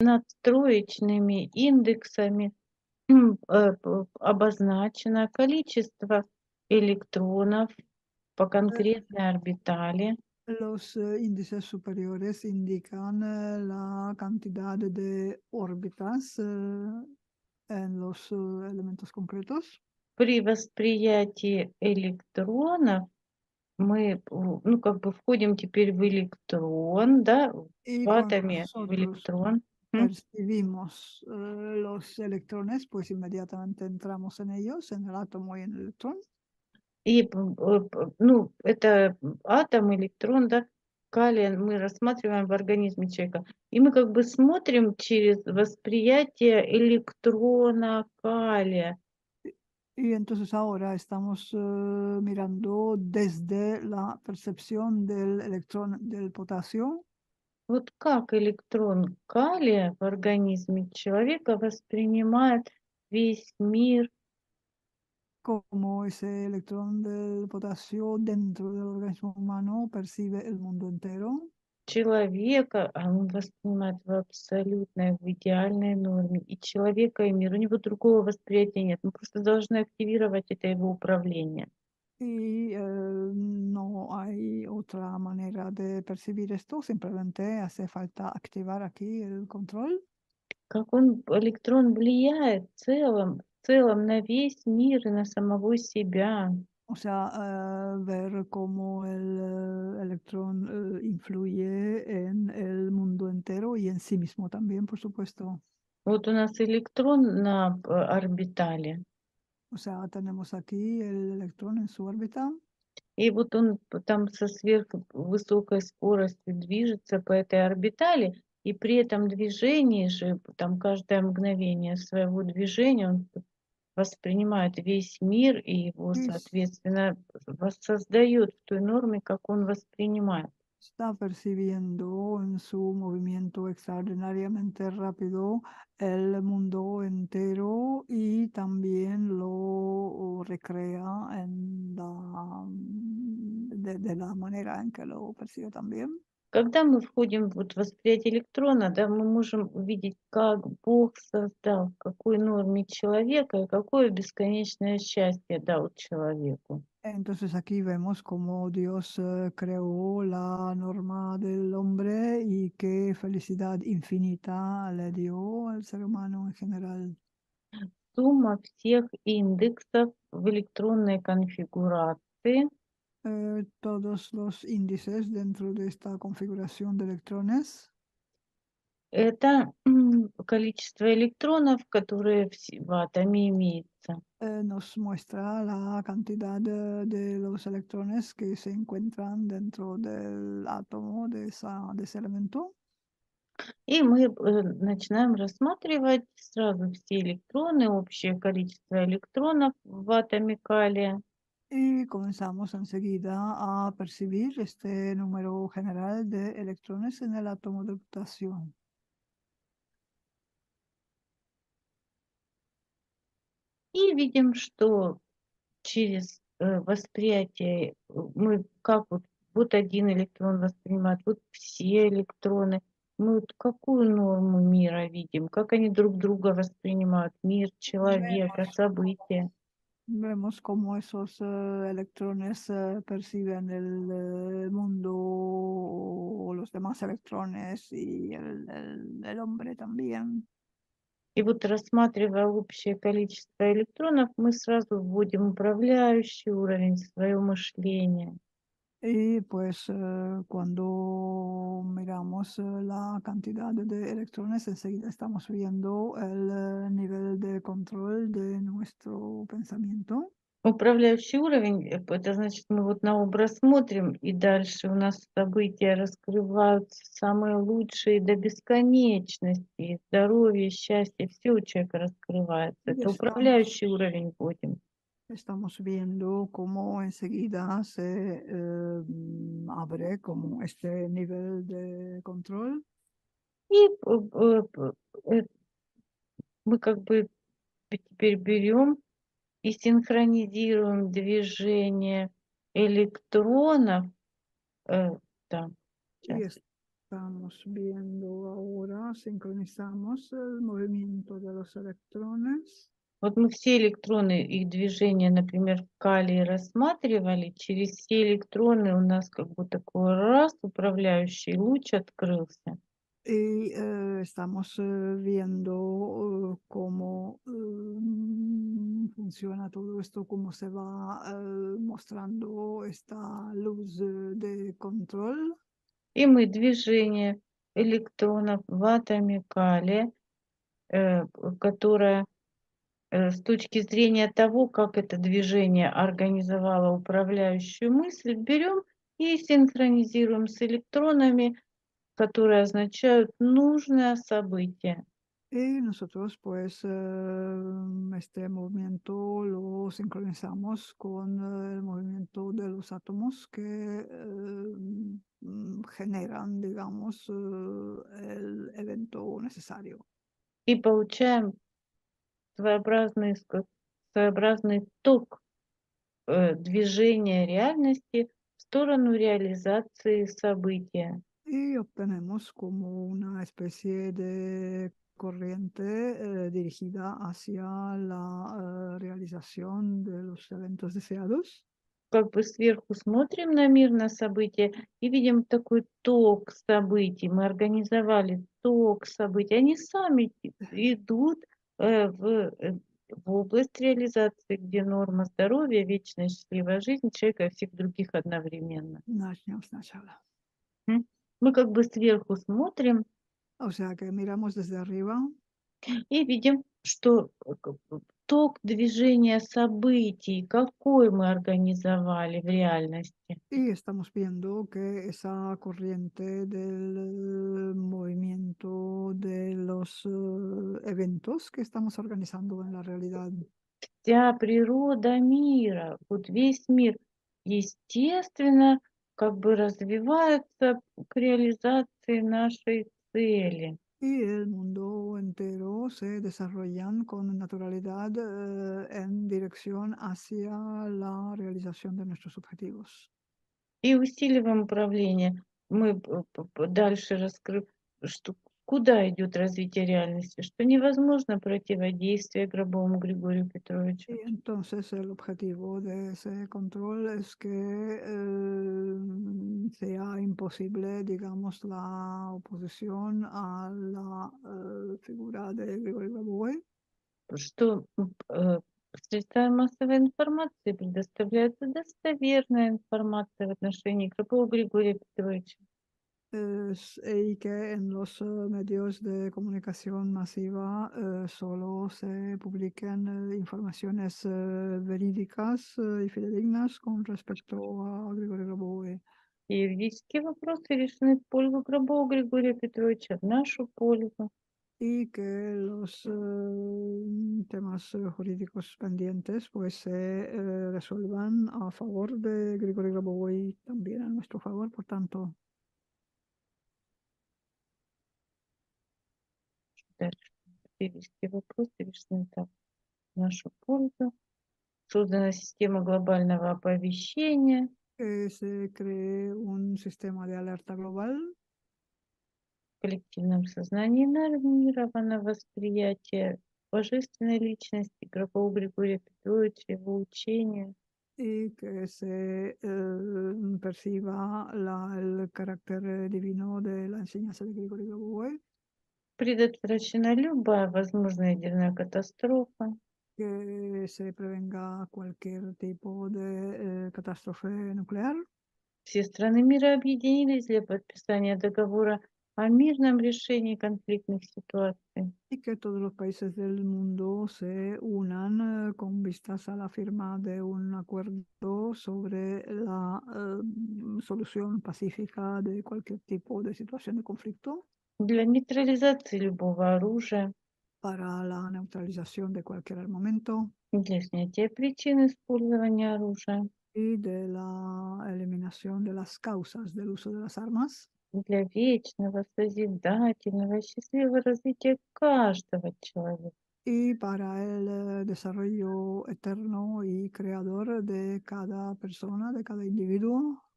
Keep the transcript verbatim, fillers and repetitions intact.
над троечными индексами м, э, п обозначено количество электронов по конкретной орбитали. Los eh, índices superiores indican eh, la cantidad de órbitas eh, en los eh, elementos concretos. При восприятии электронов мы, в ну, как бы входим теперь в электрон, да, Y в cuando атоме в nosotros электрон. М. percibimos eh, los electrones, pues inmediatamente entramos en ellos, en el átomo y en el electrón. И п э, п ну, это атом, электрон, да, калия мы рассматриваем в организме человека. И мы как бы смотрим через восприятие электрона калия. Y entonces ahora estamos eh, mirando desde la percepción del electrón del potasio. Вот как электрон калия в организме человека воспринимает весь мир Cómo ese electrón del potasio dentro del organismo humano percibe el mundo entero. человека, а он воспринимает в абсолютной, в идеальной норме. И человека, и мир. У него другого восприятия нет. Мы просто должны активировать это его управление. Y eh, no hay otra manera de percibir esto, simplemente hace falta activar aquí el control. Как он, электрон, влияет в целом, в целом на весь мир и на самого себя. O sea, eh, ver cómo el eh, electrón eh, influye en el mundo entero y en sí mismo también, por supuesto. Вот у нас электрон на п орбитале, O sea, tenemos aquí el electrón en su órbita. и вот он п там со сверхвысокой скоростью движется по этой орбитали, и при этом движении же, там каждое мгновение своего движения он п воспринимает весь мир и его, Y s- соответственно, воссоздаёт в той норме, как он воспринимает. Está percibiendo en su movimiento extraordinariamente rápido el mundo entero y también lo recrea en la, mm, de, de la manera en que lo percibe también. Когда мы входим вот в восприятие электрона, да, мы можем увидеть, как Бог создал, в какой норме человека и какое бесконечное счастье дал человеку. Entonces aquí vemos cómo Dios eh, creó la norma del hombre y qué felicidad infinita le dio al ser humano en general. Сумма всех индексов в электронной конфигурации — Eh, todos los índices dentro de esta configuración de electrones это м, количество электронов, которые в с в атоме имеется. eh, nos muestra la cantidad de, de los electrones que se encuentran dentro del átomo de, esa, de ese elemento. И мы э, начинаем рассматривать сразу все электроны, общее количество электронов в атоме калия. Y comenzamos enseguida a percibir este número general de electrones en el átomo de potasio. И видим, что через э, восприятие э, мы как вот, вот один электрон воспринимает, вот все электроны. Мы вот какую норму мира видим, как они друг друга воспринимают, мир, человека, Vemos cómo, события. vemos cómo esos eh, electrones eh, perciben el eh, mundo o los demás electrones y el, el- el hombre también. И вот рассматривая общее количество электронов, мы сразу вводим управляющий уровень, свое мышление. Y pues eh, cuando miramos eh, la cantidad de electrones, enseguida estamos viendo el eh, nivel de control de nuestro pensamiento. Управляющий уровень — э, это значит, мы вот на образ смотрим, и дальше у нас события раскрываются самые лучшие до бесконечности. И здоровье, счастье — все у человека раскрывается. Y Это estamos, управляющий уровень вводим. estamos viendo cómo enseguida se eh, mm, abre como este nivel de control. И п п п э, мы как бы п теперь берем и синхронизируем движение электронов. Э, да, Y щас. Estamos viendo ahora, sincronizamos el movimiento de los electrones. Вот мы все электроны, их движения, например, в калии рассматривали. Через все электроны у нас как бы такой раз управляющий луч открылся. Y eh, estamos eh, viendo eh, cómo mm, funciona todo esto, cómo se va eh, mostrando esta luz eh, de control. И мы движение электронов в атоме калия, э, которое э, с точки зрения того, как это движение организовало управляющую мысль, берем и синхронизируем с электронами, которые означают нужное событие. Y nosotros, pues, eh, este movimiento lo sincronizamos con eh, el movimiento de los átomos que eh, mm, generan, digamos, eh, el evento necesario. И получаем своеобразный, ска- своеобразный ток э, движения реальности в сторону реализации события. Y obtenemos como una especie de corriente eh, dirigida hacia la eh, realización de los eventos deseados. Как бы сверху смотрим на мир, на события и видим такой ток событий. Мы организовали ток событий. Они сами и- идут э, в, э, в область реализации, где норма здоровья, вечная счастливая жизнь человека и всех других одновременно. Начнем сначала. М. Мы как бы сверху смотрим O sea que miramos desde arriba и видим, что э, как бы ток движения событий, какой мы организовали в реальности. y estamos viendo que esa corriente del eh, movimiento de los eh, eventos que estamos organizando en la realidad. Вся природа мира, вот весь мир, естественно, как бы развивается к реализации нашей цели. Y el mundo entero se desarrollan con naturalidad eh, en dirección hacia la realización de nuestros objetivos. И усиливаем управление. Мы п- п- п- дальше раскрыв, что куда идет развитие реальности, что невозможно противодействие Гробовому Григорию Петровичу. Y entonces el objetivo de ese control es que eh, sea imposible, digamos, la oposición a la eh, figura de Grigori Grabovoi, Что м, э, средствам массовой информации предоставляется достоверная информация в отношении Гробова Григория Петровича. es- y que en los eh, medios de comunicación masiva eh, solo se publiquen eh, informaciones eh, verídicas eh, y fidedignas con respecto a Grigori Grabovoi. И юридические вопросы решены в пользу Гробова Григория Петровича, в нашу пользу. Y que los eh, temas eh, jurídicos pendientes pues se eh, resuelvan a favor de Grigori Grabovoi, también a nuestro favor, por tanto. Дальше. Юридические вопросы решены так, в нашу пользу. Создана система глобального оповещения. Que se cree un sistema de alerta global В коллективном сознании нормировано восприятие божественной личности Гробова Григория Петровича, его учения. y que se eh, perciba la- el carácter eh, divino de la enseñanza de Grigori Grabovoi, Предотвращена любая возможная ядерная катастрофа. que se prevenga cualquier tipo de eh, catástrofe nuclear. Все страны мира объединились для подписания договора о мирном решении конфликтных ситуаций. Y que todos los países del mundo se unan eh, con vistas a la firma de un acuerdo sobre la eh, solución pacífica de cualquier tipo de situación de conflicto, Для нейтрализации любого оружия, para la neutralización de cualquier armamento для снятия причин использования оружия, y de la eliminación de las causas del uso de las armas, для вечного, созидательного, счастливого развития каждого человека. y para el eh, desarrollo eterno y creador de cada persona, de cada individuo.